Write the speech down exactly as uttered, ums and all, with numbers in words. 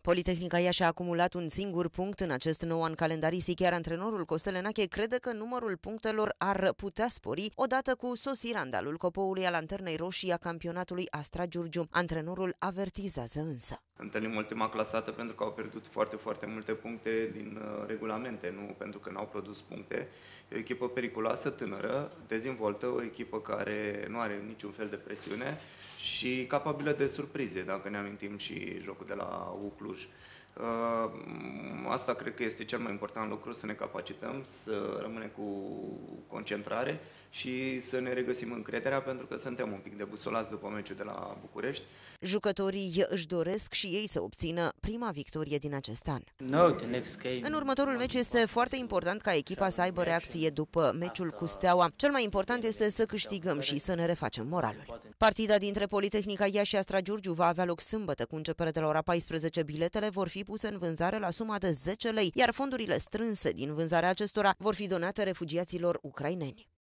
Politehnica Iași a acumulat un singur punct în acest nou an calendaristic, iar antrenorul Costel Enache crede că numărul punctelor ar putea spori odată cu sosirea în dalul copoului a lanternei roșii a campionatului Astra Giurgiu. Antrenorul avertizează însă. Întâlnim ultima clasată pentru că au pierdut foarte, foarte multe puncte din uh, regulamente, nu pentru că n-au produs puncte. E o echipă periculoasă, tânără, dezvoltă, o echipă care nu are niciun fel de presiune și capabilă de surprize, dacă ne amintim și jocul de la U Cluj. Uh, asta cred că este cel mai important lucru, să ne capacităm, să rămânem cu concentrare și să ne regăsim încrederea, pentru că suntem un pic debusolați după meciul de la București. Jucătorii își doresc și ei să obțină prima victorie din acest an. În următorul meci este foarte important ca echipa să aibă reacție după meciul cu Steaua. Cel mai important este să câștigăm și să ne refacem moralul. Partida dintre Politehnica Iași și Astra Giurgiu va avea loc sâmbătă cu începere de la ora paisprezece. Biletele vor fi puse în vânzare la suma de zece lei, iar fondurile strânse din vânzarea acestora vor fi donate refugiaților ucraineni.